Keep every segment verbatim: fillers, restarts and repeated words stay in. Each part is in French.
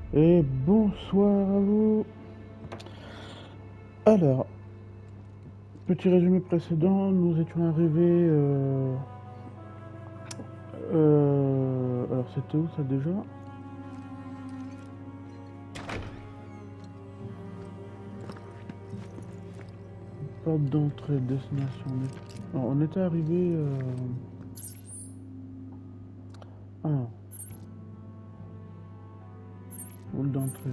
Et bonsoir à vous. Alors, petit résumé précédent, nous étions arrivés... Euh, euh, alors c'était où ça déjà? Porte d'entrée, destination. Alors, on était arrivé... Euh... Ah, hall d'entrée.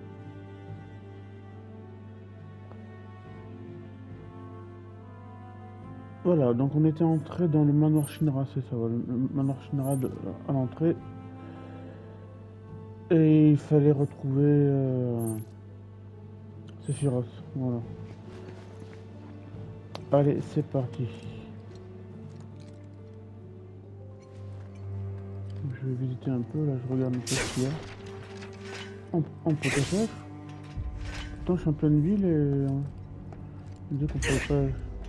Voilà, donc on était entré dans le manoir Shinra, c'est ça, voilà, le manoir Shinra de, à l'entrée. Et il fallait retrouver euh, Sephiroth, voilà. Allez, c'est parti. Je vais visiter un peu, là je regarde un peu ce qu'il y a. En, en protocole. Pourtant je suis en pleine ville et... Euh, on dit qu'on peut pas...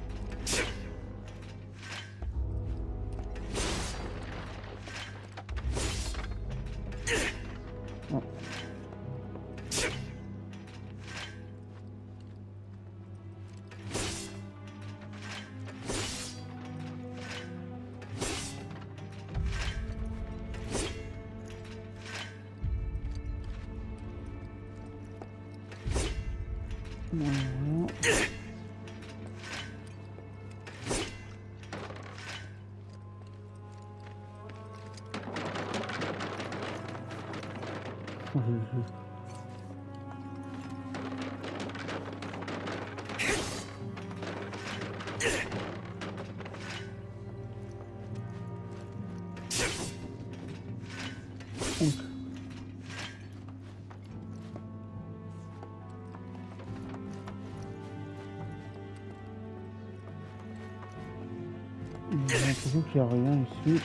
Oh. Voilà. Oh, je- je- Donc, j'ai l'impression qu'il n'y a rien ici.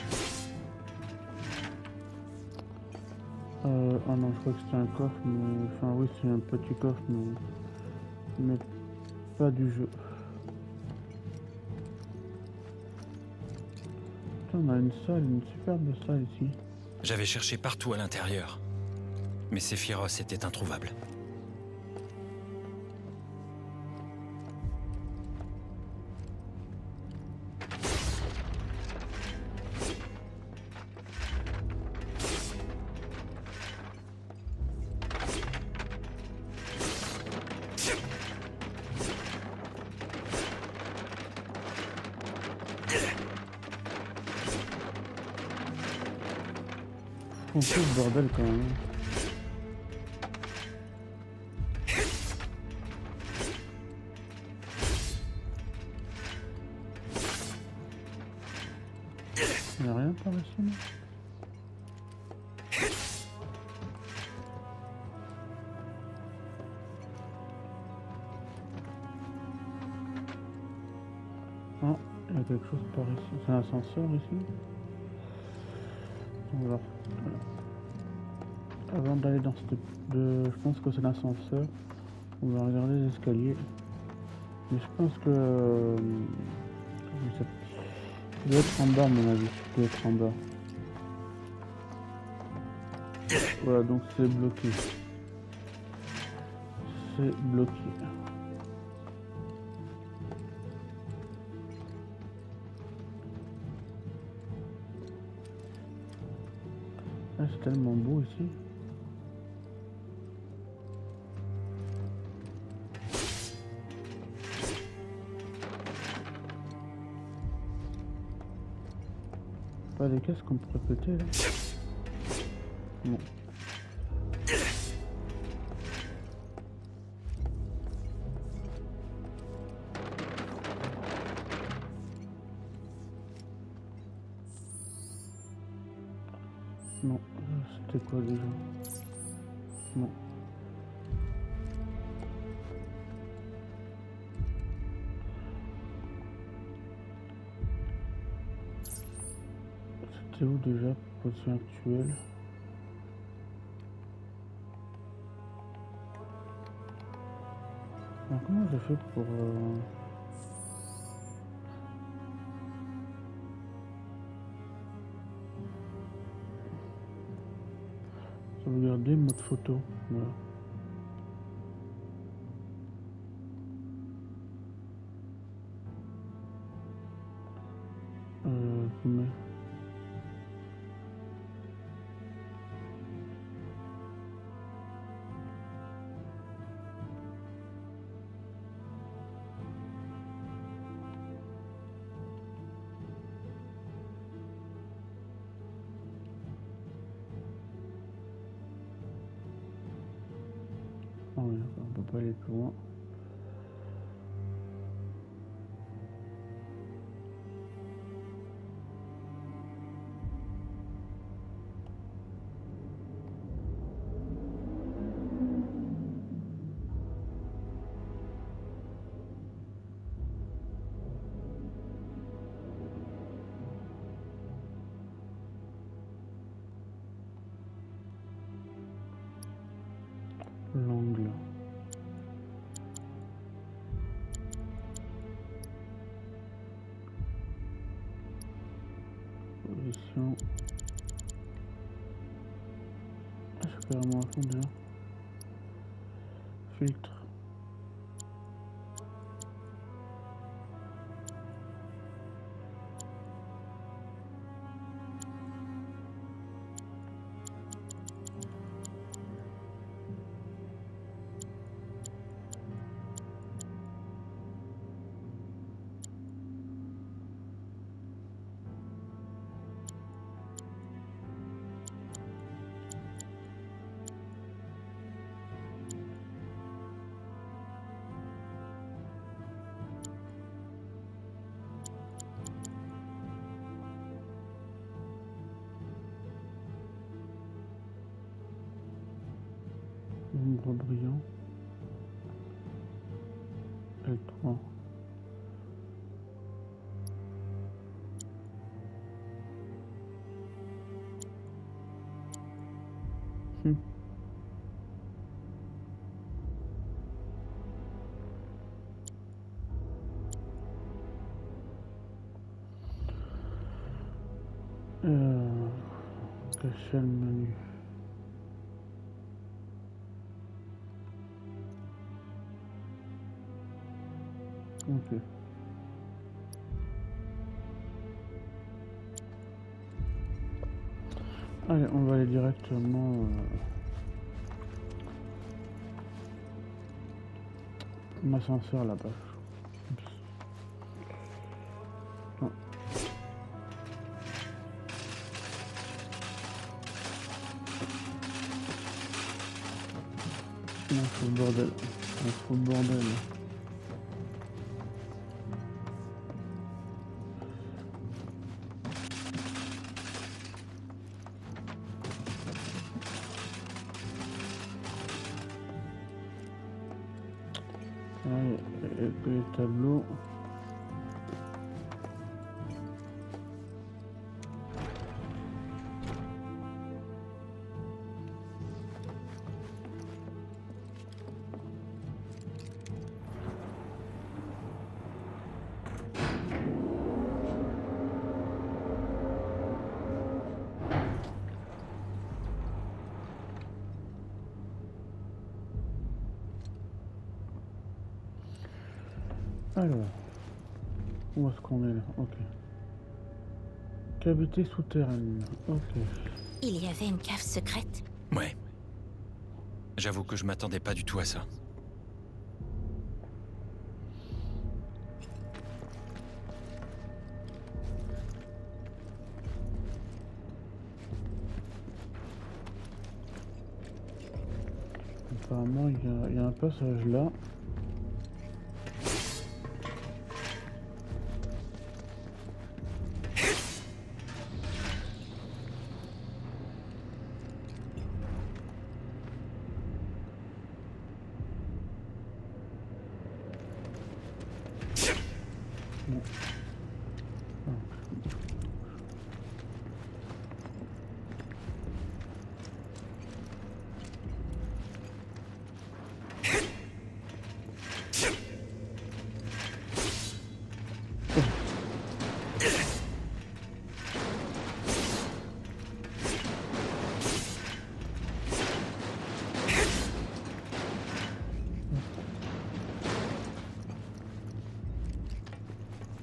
Euh, ah non, je crois que c'était un coffre, mais... Enfin oui, c'est un petit coffre, mais... Mais pas du jeu. Putain, on a une salle, une superbe salle ici. J'avais cherché partout à l'intérieur, mais Sephiroth était introuvable. On fait ce bordel quand même. Il n'y a rien par ici, non? Ah, il y a quelque chose par ici. C'est un ascenseur ici? Voilà. Avant d'aller dans cette... De... Je pense que c'est l'ascenseur. On va regarder les escaliers. Mais je pense que... euh, Je sais pas. Il doit être en bas à mon avis. Il doit être en bas. Voilà, donc c'est bloqué. C'est bloqué. Ah, c'est tellement beau ici. Pas des caisses qu'on pourrait péter là. Bon. Non, c'était quoi déjà? Non. C'était où déjà? Position actuelle. Alors, comment j'ai fait pour... Euh... Sauvegarder mode photo. Voilà. Euh, mais... Ah oui, on peut pas aller plus loin. L'angle. Position. Ah, c'est carrément à fond déjà. Filtre. Ombre brillant. L trois. Hmm. Euh, cacher le menu. Ok. Allez, on va aller directement euh, l'ascenseur là-bas. Non. Non, c'est le bordel. C'est le bordel. Allez, et les tableaux. Alors, où est-ce qu'on est là? Ok. Cavité souterraine. Ok. Il y avait une cave secrète? Ouais. J'avoue que je m'attendais pas du tout à ça. Apparemment, il y a, il y a un passage là.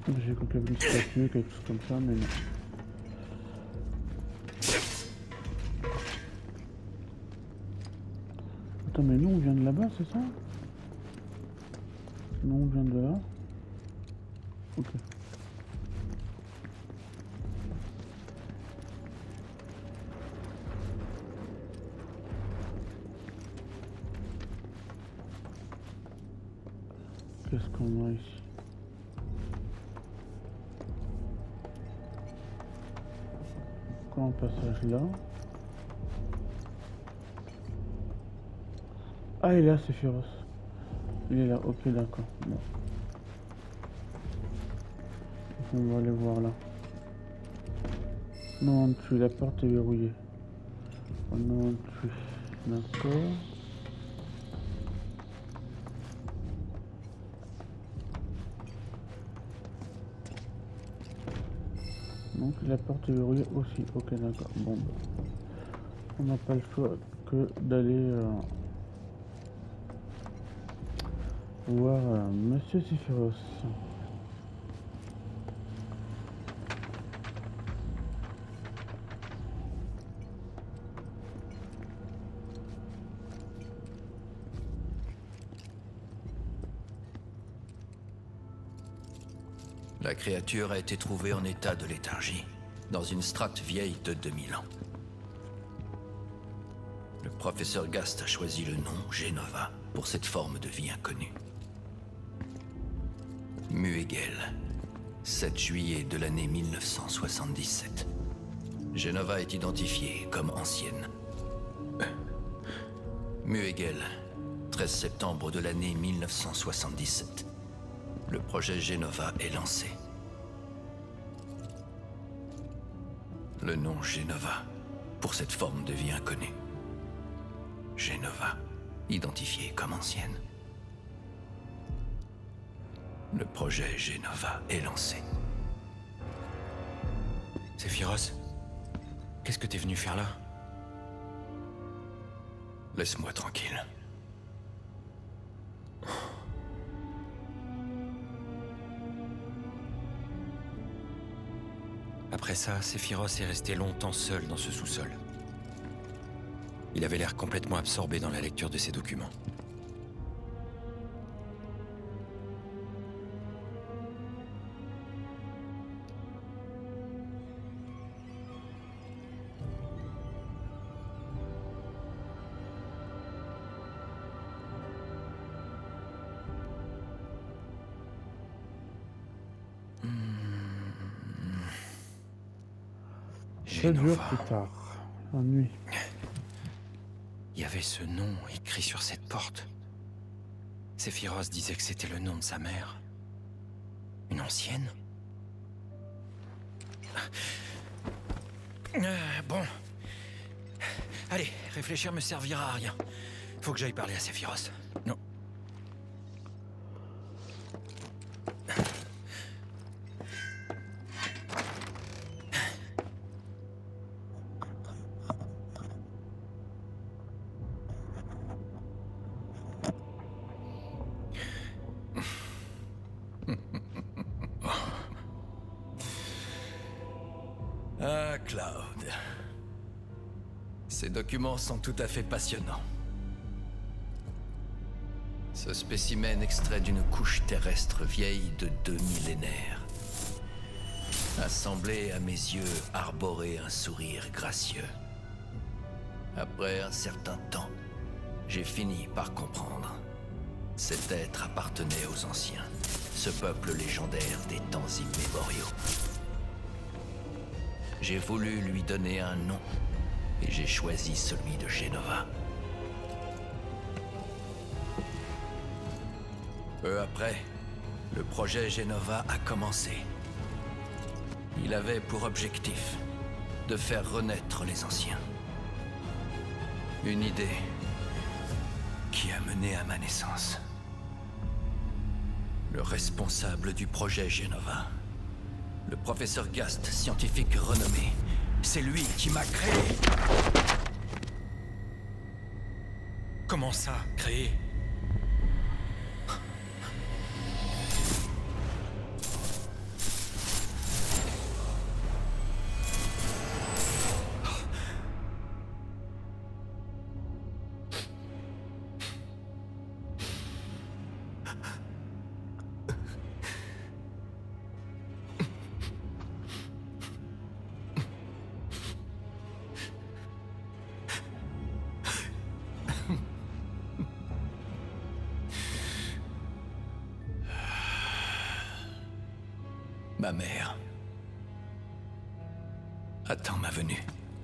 J'ai cru qu'il y avait une statue, quelque chose comme ça, mais non. Attends, mais nous on vient de là-bas, c'est ça? Non, on vient de là. Ok. Qu'est-ce qu'on a ici? Encore un passage là. Ah, il est là, c'est féroce. Il est là, ok, d'accord. Bon. On va aller voir là. Non, tu la porte est verrouillée. Non, tu. D'accord. Donc la porte est verrouillée aussi. Ok, d'accord. Bon, bah. On n'a pas le choix que d'aller euh, voir euh, Monsieur Sephiroth. La créature a été trouvée en état de léthargie, dans une strate vieille de deux mille ans. Le professeur Gast a choisi le nom Jenova pour cette forme de vie inconnue. Muegel, sept juillet de l'année mille neuf cent soixante-dix-sept. Jenova est identifiée comme ancienne. Muegel, treize septembre de l'année mille neuf cent soixante-dix-sept. Le projet Jenova est lancé. Le nom Jenova pour cette forme de vie inconnue. Jenova, identifiée comme ancienne. Le projet Jenova est lancé. Sephiroth, qu'est-ce que t'es venu faire là? Laisse-moi tranquille. Après ça, Sephiroth est resté longtemps seul dans ce sous-sol. Il avait l'air complètement absorbé dans la lecture de ses documents. Sept jours plus tard, la nuit. Il y avait ce nom écrit sur cette porte. Sephiroth disait que c'était le nom de sa mère. Une ancienne? euh, Bon. Allez, réfléchir me servira à rien. Faut que j'aille parler à Sephiroth. Non. Ah, Cloud. Ces documents sont tout à fait passionnants. Ce spécimen extrait d'une couche terrestre vieille de deux millénaires. A semblé à mes yeux arborer un sourire gracieux. Après un certain temps, j'ai fini par comprendre. Cet être appartenait aux anciens, ce peuple légendaire des temps immémoriaux. J'ai voulu lui donner un nom, et j'ai choisi celui de Jenova. Peu après, le projet Jenova a commencé. Il avait pour objectif de faire renaître les anciens. Une idée qui a mené à ma naissance. Le responsable du projet Jenova, le professeur Gast, scientifique renommé, c'est lui qui m'a créé. Comment ça, créé? Ma mère attend ma venue.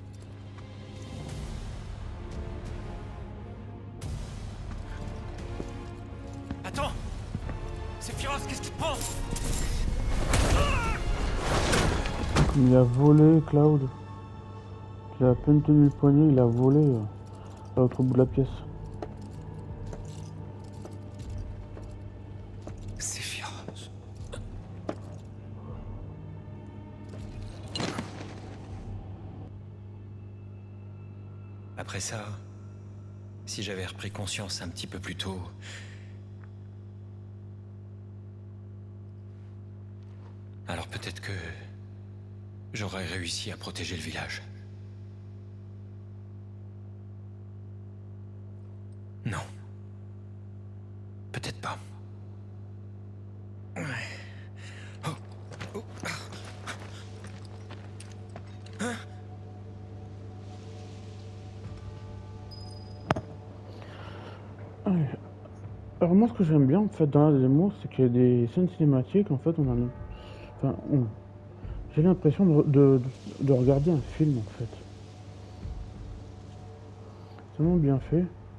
Attends! Sephiroth, qu'est-ce qui te prend? Il a volé, Cloud. Il a à peine tenu le poignet, il a volé euh, à l'autre bout de la pièce. Sephiroth. Après ça, si j'avais repris conscience un petit peu plus tôt... Alors peut-être que... j'aurais réussi à protéger le village. Non. Peut-être pas. Ouais. Oh. Oh. Hein? Ouais. Alors moi, ce que j'aime bien en fait dans la démo, c'est qu'il y a des scènes cinématiques. En fait, on a, enfin, on... j'ai l'impression de, de, de regarder un film en fait. C'est vraiment bien fait.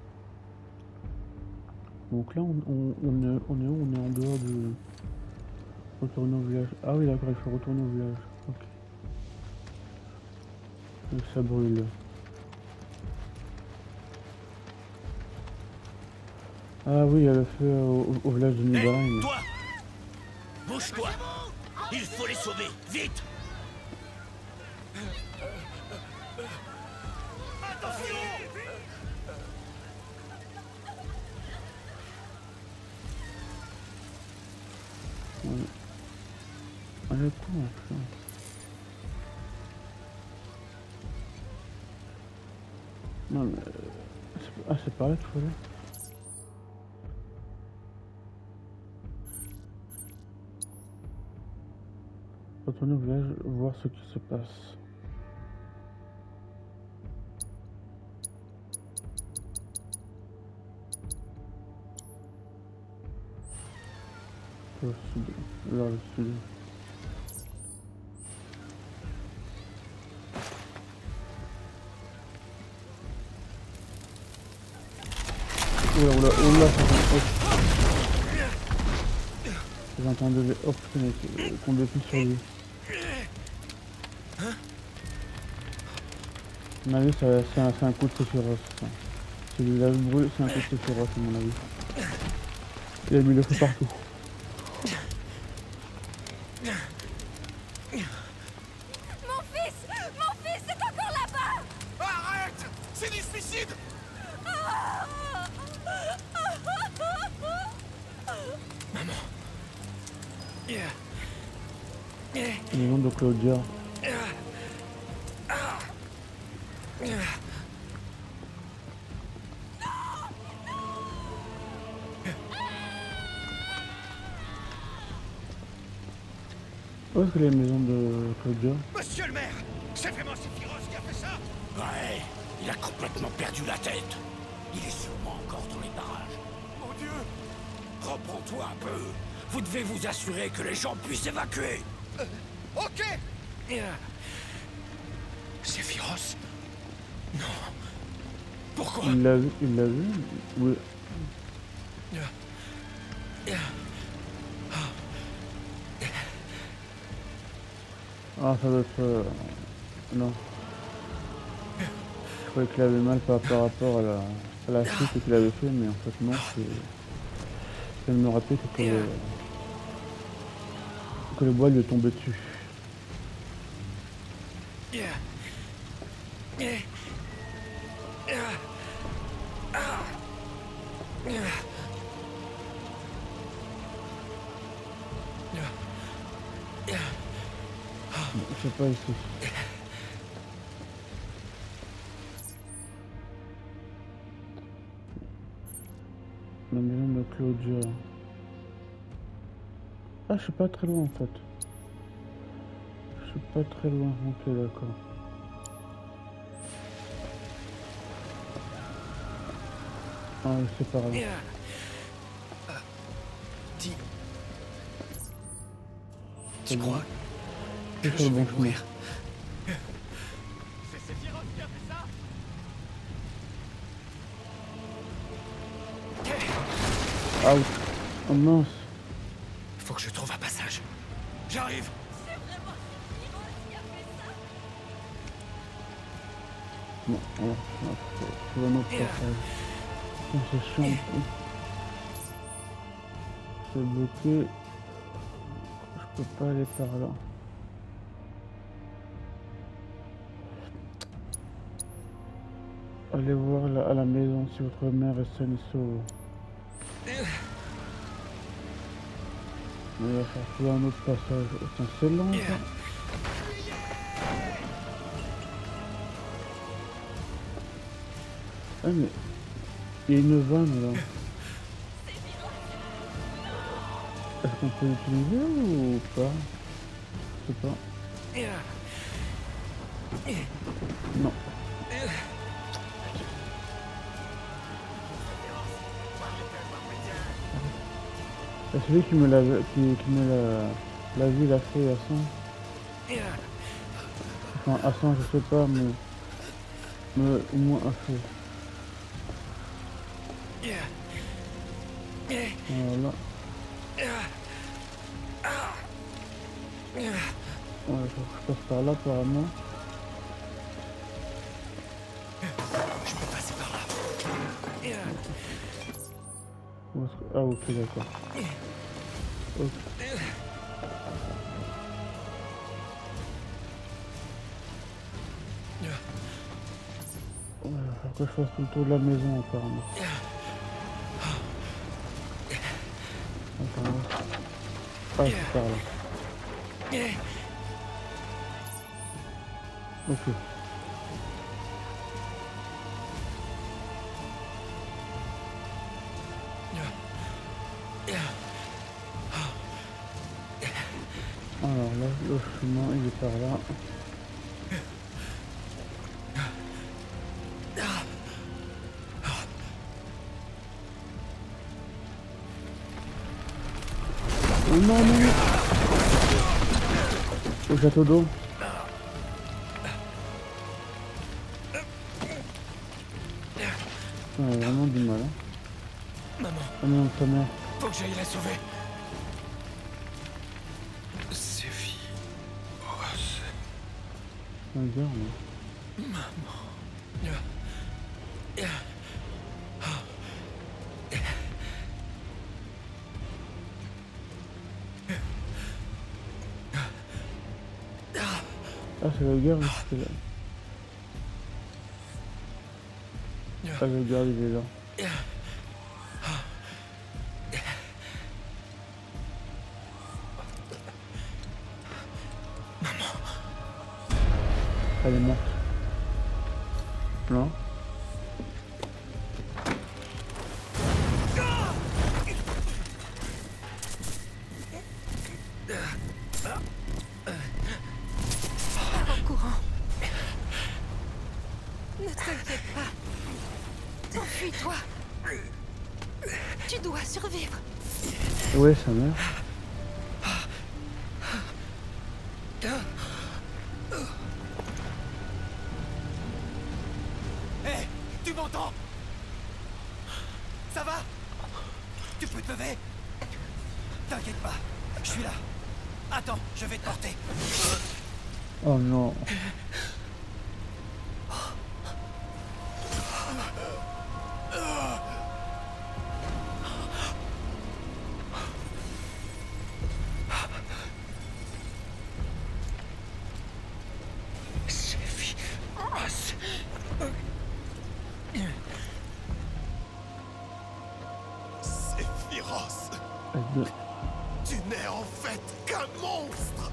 Donc là, on, on, on, est, on est où? On est en dehors de... Retourner au village. Ah oui, d'accord, il faut retourner au village. Ok. Donc ça brûle. Ah oui, il y a le feu au, au village de Nibelheim. Hey, toi! Bouge-toi! Il faut les sauver, vite! Attention! Allez, quoi, ça? Non, mais... Ah, c'est par là qu'il faut aller. Retourner au village, voir ce qui se passe. Au sud, vers le sud. Oula, oula, oula, ça fait... J'ai entendu les... Oh putain, qu'on défile sur lui. À mon avis, c'est un, un coup de Sephiroth. Si le village brûle, c'est un coup de Sephiroth, à mon avis. Il a mis le feu partout. Mon fils! Mon fils est encore là-bas! Arrête! C'est du suicide! Maman. Le nom de Claudia. Où est-ce que les maisons de Claudia? Monsieur le maire! C'est vraiment Sephiroth qui a fait ça? Ouais, il a complètement perdu la tête. Il est sûrement encore dans les barrages. Mon Dieu! Reprends-toi un peu. Vous devez vous assurer que les gens puissent évacuer. Euh, ok! Sephiroth? Non. Pourquoi? Il l'a vu, il l'a vu? Oui. Ah, ça doit être... Euh... Non. Je croyais qu'il avait mal par, par rapport à la, à la chute qu'il avait fait, mais en fait non, c'est... Ça me rappelait que, que, que le bois lui est tombé dessus. Je sais pas ici. La maison de Claudia. Ah, je suis pas très loin en fait. Je suis pas très loin, ok d'accord. Ah oui, c'est par là. Tu crois que que je je vais vais mourir? C'est Sephiroth qui a fait ça? Out. Oh mince. Faut que je trouve un passage. J'arrive. C'est vraiment Sephiroth qui a fait ça? Bon, alors, on va trouver un autre passage. Oh, c'est chiant. C'est bloqué. Je peux pas aller par là. Allez voir la, à la maison si votre mère est saine et sauve. Mais il va falloir trouver un autre passage. Tiens, c'est lent ça. Ah mais... Il y a une vanne là. Est-ce qu'on peut l'utiliser ou pas? Je sais pas. Non. C'est celui qui me l'a qui, qui me l'a la vie l'a fait à cent. Enfin à cent je sais pas mais, mais au moins à feu. Voilà. Ouais, je passe par là apparemment. Je peux passer par là. Où est-ce que... Ah ok d'accord. Ok. Ouais, faut que je fasse tout le tour de la maison apparemment. Apparemment. Ah c'est par là. Ok. Alors là, le chemin il est par là. Oh non, non, non. Au château d'eau. On a vraiment du mal. Hein. Maman. Oh non, ta mère. Faut que j'aille la sauver. Séphie. Oh, c'est... Regarde là. Maman. Ah c'est le gars, c'est là. Ah le gars il est là. Elle est morte. Non. Pars en courant. Ne t'inquiète pas. Enfuis-toi. Tu dois survivre. Ouais, sa mère. Hé, tu m'entends? Ça va? Tu peux te lever? T'inquiète pas, je suis là. Attends, je vais te porter. Oh non. Sephiroth, Elle de... tu n'es en fait qu'un monstre.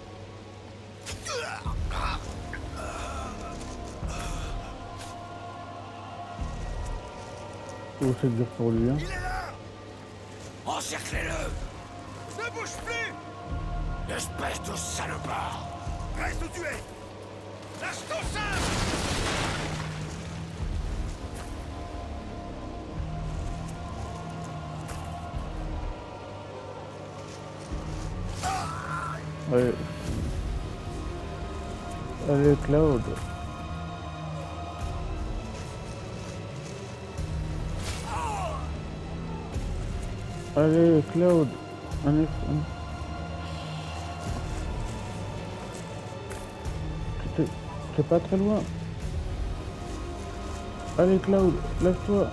Oh, c'est dur pour lui, hein. Il est là! Encerclez-le! Ne bouge plus! Espèce de salopard! Reste où tu es! Lâche ton sabre! Ouais. Allez, Cloud. Allez, Cloud. Un ex... un... T'es... T'es pas très loin. Allez, Cloud, lève-toi.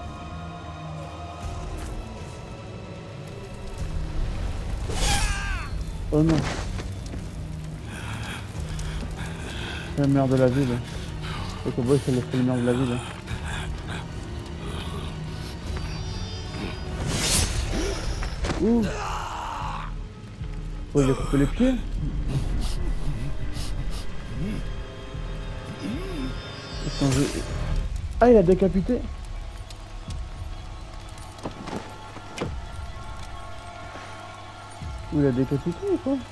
Oh non. C'est le maire de la ville. Le cowboy, c'est le maire de la ville. Ouh. Oh, il a coupé les pieds. Attends, je... Ah, il a décapité. Ou il a décapité ou quoi?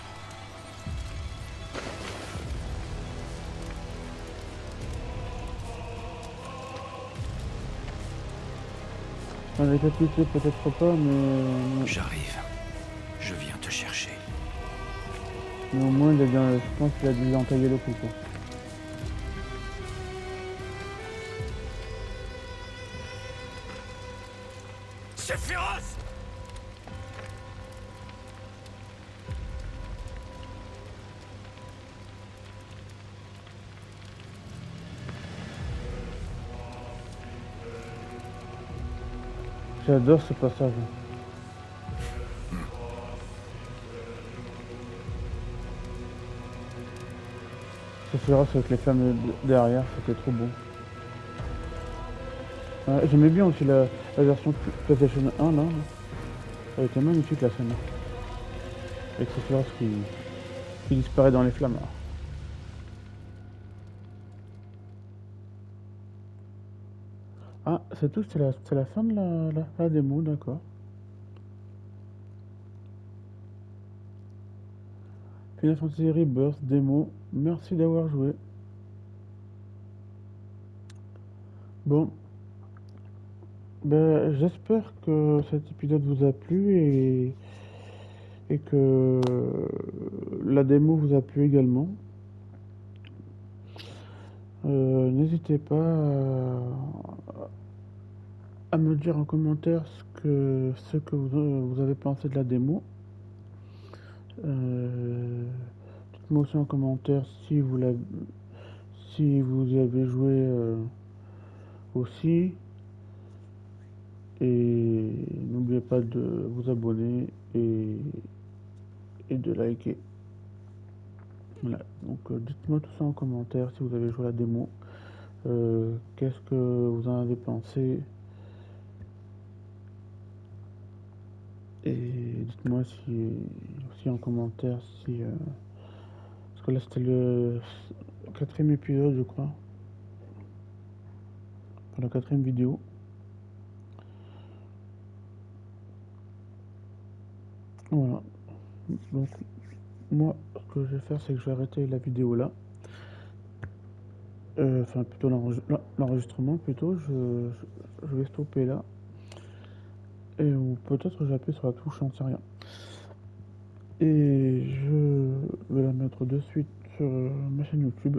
Un décapité peut-être pas, mais... J'arrive. Je viens te chercher. Mais au moins, il a bien... je pense qu'il a dû entailler le coup, quoi. C'est féroce! J'adore ce passage. C'est féroce avec les flammes derrière, c'était trop beau. Ouais, j'aimais bien aussi la, la version PlayStation un là. Elle était magnifique la scène. Avec ce féroce qui, qui disparaît dans les flammes là. Ah, c'est tout, c'est la, la fin de la, la, la démo, d'accord. Final Fantasy Rebirth démo, merci d'avoir joué. Bon, ben, j'espère que cet épisode vous a plu et, et que la démo vous a plu également. Euh, n'hésitez pas à, à me dire en commentaire ce que, ce que vous, vous avez pensé de la démo. Euh, dites-moi aussi en commentaire si vous l'avez, si vous y avez joué euh, aussi. Et n'oubliez pas de vous abonner et, et de liker. Voilà, donc euh, dites-moi tout ça en commentaire si vous avez joué à la démo. Euh, Qu'est-ce que vous en avez pensé? Et dites-moi si, aussi en commentaire si... Euh, parce que là c'était le quatrième épisode je crois. Pour la quatrième vidéo. Voilà. Donc moi ce que je vais faire c'est que je vais arrêter la vidéo là. Euh, enfin plutôt l'enregistrement plutôt. Je, je, je vais stopper là. Et ou peut-être j'appuie sur la touche, j'en sais rien. Et je vais la mettre de suite sur ma chaîne YouTube.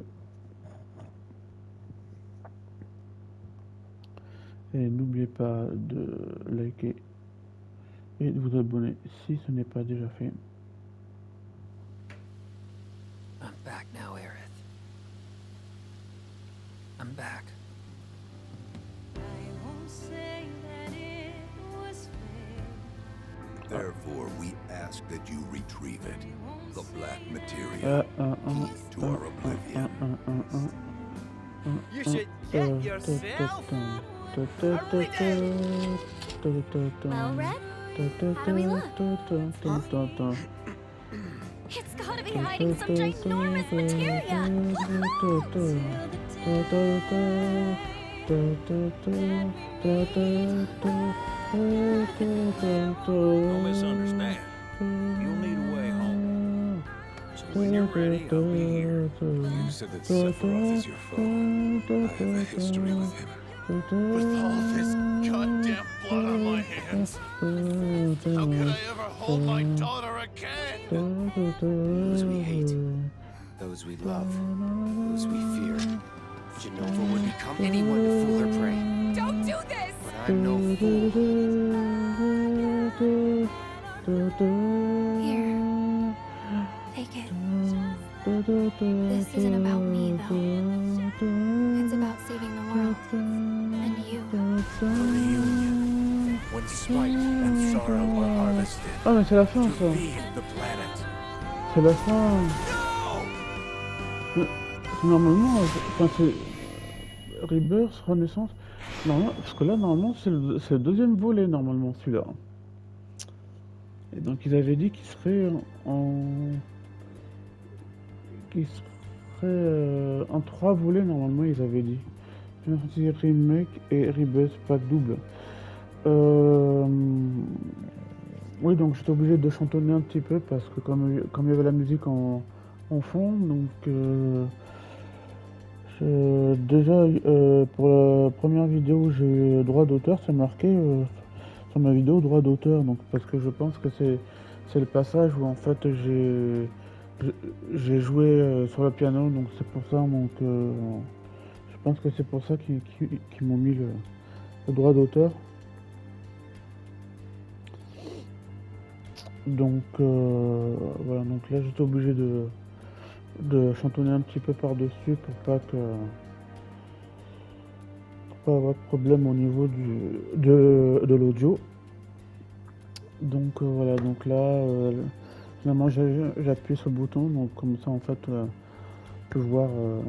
Et n'oubliez pas de liker et de vous abonner si ce n'est pas déjà fait. I'm back now, Aerith. I'm back. Therefore, we ask that you retrieve it. The black material Uh, uh, uh, to our oblivion. uh, uh, uh, uh, You should get yourself. Well, Red, how do we look? It's gotta be hiding some ginormous materia. Don't misunderstand. You'll need a way home. So when you're ready, I'll be here. You said that Sephiroth is your foe. I have a history with him. With all this goddamn blood on my hands, how could I ever hold my daughter again? Because we hate those we love, those we fear. Jenova would become anyone to fool her prey. Don't do this! But I'm no fool. Here. Take it. This isn't about me, though. It's about saving the world. And you. When spite and sorrow are harvested, Ah mais c'est la fin to ça. feed the planet. C'est la fin. Mais, normalement, enfin c'est Rebirth, Renaissance. Normalement, parce que là normalement c'est le, c'est le deuxième volet normalement celui-là. Et donc ils avaient dit qu'il serait en, qu'il serait euh, en trois volets normalement ils avaient dit. Final Fantasy Remake et Rebirth pack double. Euh... Oui, donc j'étais obligé de chantonner un petit peu parce que comme, comme il y avait la musique en, en fond, donc euh, je, déjà euh, pour la première vidéo j'ai eu droit d'auteur, c'est marqué euh, sur ma vidéo droit d'auteur, donc parce que je pense que c'est c'est le passage où en fait j'ai j'ai joué euh, sur le piano, donc c'est pour ça, donc euh, je pense que c'est pour ça qu'ils qu'ils, qu'ils m'ont mis le, le droit d'auteur. Donc euh, voilà, donc là j'étais obligé de, de chantonner un petit peu par-dessus pour pas que pour pas avoir de problème au niveau du de, de l'audio. Donc euh, voilà, donc là euh, finalement j'appuie sur le bouton, donc comme ça en fait euh, on peut voir euh,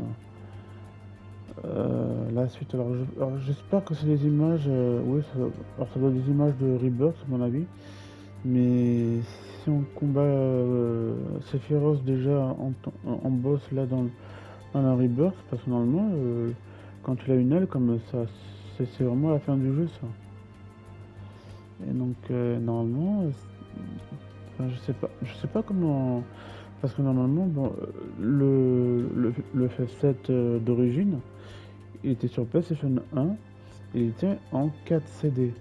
euh, la suite. Alors, je, alors j'espère que c'est des images, euh, oui ça, alors ça doit être des images de Rebirth à mon avis. Mais si on combat euh, Sephiroth déjà en, en, en boss là dans, dans la Rebirth, parce que normalement euh, quand tu as une aile comme ça, c'est, c'est vraiment la fin du jeu ça. Et donc euh, normalement, enfin, je sais pas, je sais pas comment, parce que normalement bon, le le, le F F sept euh, d'origine, il était sur PlayStation un, il était en quatre C D.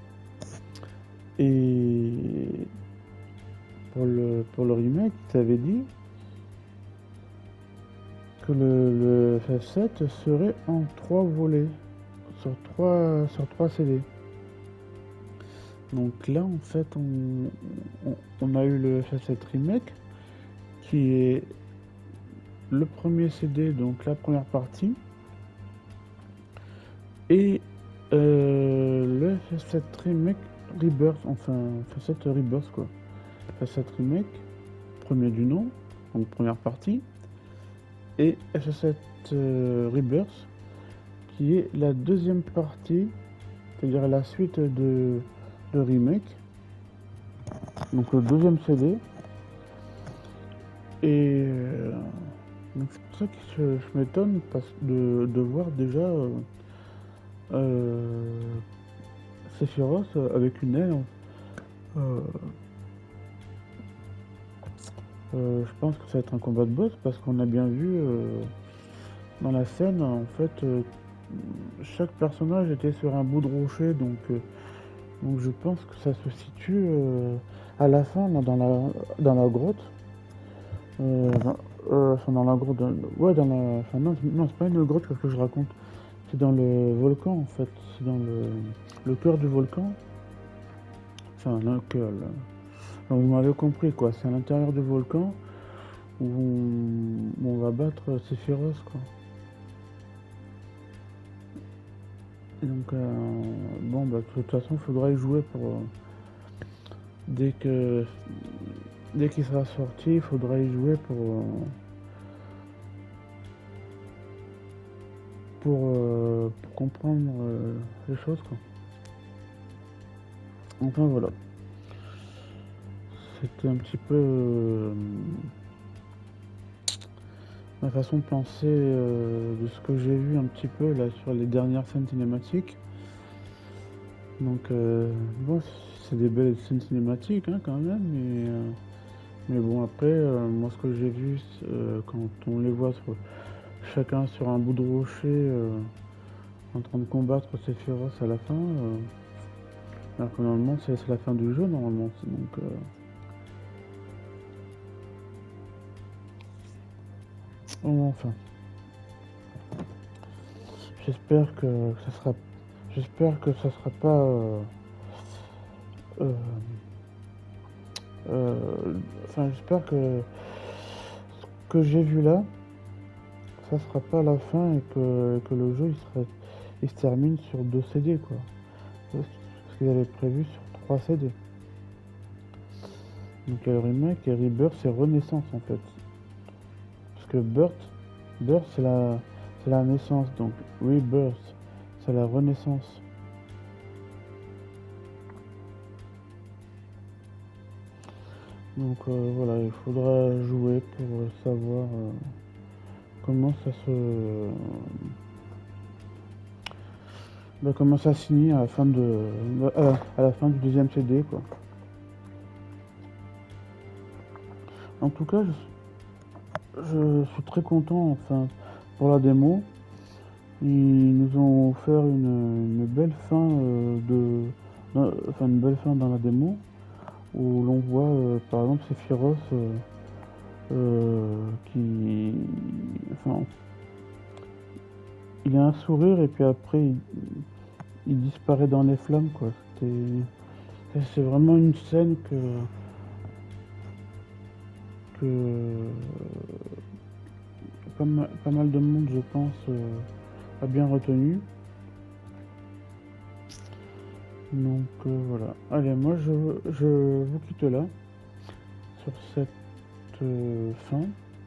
Et pour le, pour le remake, tu avais dit que le, le F F sept serait en trois volets, sur trois, sur trois C D. Donc là, en fait, on, on, on a eu le F F sept remake, qui est le premier C D, donc la première partie, et euh, le F F sept remake Rebirth, enfin F F sept Rebirth quoi. F F sept Remake, premier du nom, donc première partie, et F F sept euh, Rebirth, qui est la deuxième partie, c'est-à-dire la suite de, de Remake, donc le deuxième C D. Et euh, donc c'est pour ça que je, je m'étonne parce de, de voir déjà euh, euh, Sephiroth avec une aile. Euh, euh, je pense que ça va être un combat de boss parce qu'on a bien vu euh, dans la scène en fait euh, chaque personnage était sur un bout de rocher, donc euh, donc je pense que ça se situe euh, à la fin là, dans la dans la grotte. Euh, dans, euh, enfin dans la grotte, dans, ouais dans la, enfin non, non c'est pas une grotte que je raconte. C'est dans le volcan en fait, c'est dans le, le cœur du volcan. Enfin, le cœur, là. Alors, vous m'avez compris quoi, c'est à l'intérieur du volcan où on, où on va battre Sephiroth quoi. Et donc, euh, bon bah de toute façon, il faudra y jouer pour. Euh, dès que. Dès qu'il sera sorti, il faudra y jouer pour. Euh, Pour, euh, pour comprendre euh, les choses quoi. Enfin voilà. C'était un petit peu euh, ma façon de penser euh, de ce que j'ai vu un petit peu là sur les dernières scènes cinématiques. Donc euh, bon, c'est des belles scènes cinématiques hein, quand même, mais, euh, mais bon après euh, moi ce que j'ai vu euh, quand on les voit sur chacun sur un bout de rocher euh, en train de combattre Sephiroth à la fin, euh, alors que normalement c'est, c'est la fin du jeu normalement, donc euh, Oh, enfin. J'espère que ça sera. J'espère que ça sera pas. Euh, euh, euh, enfin, j'espère que ce que j'ai vu là, ça sera pas la fin et que, que le jeu il sera, il se termine sur deux C D quoi. Parce qu'ils avaient prévu sur trois C D. Donc il y a le remake et Rebirth c'est Renaissance en fait. Parce que Birth, Birth c'est la, c'est la naissance, donc Rebirth c'est la renaissance. Donc euh, voilà, il faudra jouer pour savoir euh, comment ça se... Euh, bah, comment ça finit à la fin de à la, à la fin du deuxième C D quoi. En tout cas, je, je suis très content enfin pour la démo. Ils nous ont offert une, une belle fin euh, de dans, enfin une belle fin dans la démo où l'on voit euh, par exemple Sephiroth euh, euh, qui enfin il a un sourire et puis après il, il disparaît dans les flammes quoi. C'était c'est vraiment une scène que que pas mal, pas mal de monde je pense euh, a bien retenu. Donc euh, voilà. Allez, moi je, je vous quitte là sur cette euh, fin.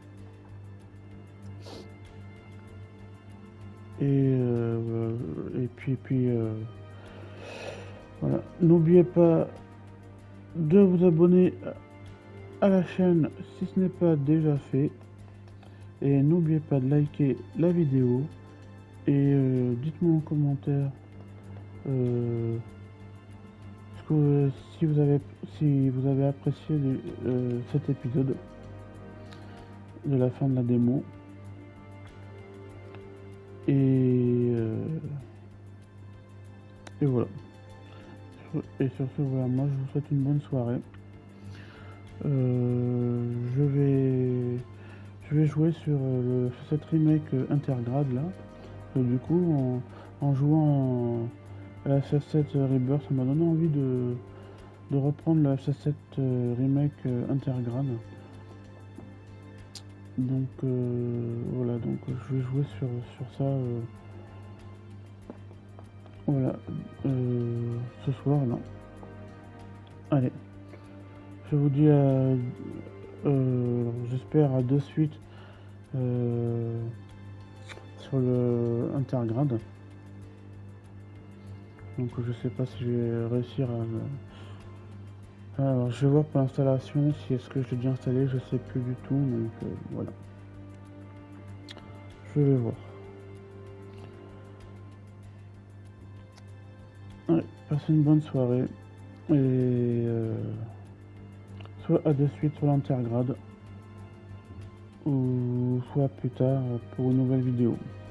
Et, euh, et puis, puis euh, voilà. N'oubliez pas de vous abonner à la chaîne si ce n'est pas déjà fait. Et n'oubliez pas de liker la vidéo. Et euh, dites-moi en commentaire euh, ce que, si, vous avez, si vous avez apprécié de, euh, cet épisode de la fin de la démo. Et, euh, et voilà. Et sur ce, voilà, moi je vous souhaite une bonne soirée. Euh, je vais je vais jouer sur, euh, le, sur cette remake euh, Intergrade là. Et du coup, en, en jouant en, à la F F sept Rebirth, ça m'a donné envie de, de reprendre la F F sept euh, remake euh, Intergrade. Donc euh, voilà, donc je vais jouer sur, sur ça euh, voilà euh, ce soir là. Allez, je vous dis à euh, j'espère à de suite euh, sur le Intergrade. Donc je sais pas si je vais réussir à... Alors je vais voir pour l'installation si est-ce que je l'ai déjà installé, je sais plus du tout, donc euh, voilà. Je vais voir. Ouais, passez une bonne soirée et euh, soit à de suite sur l'Intergrade ou soit plus tard pour une nouvelle vidéo.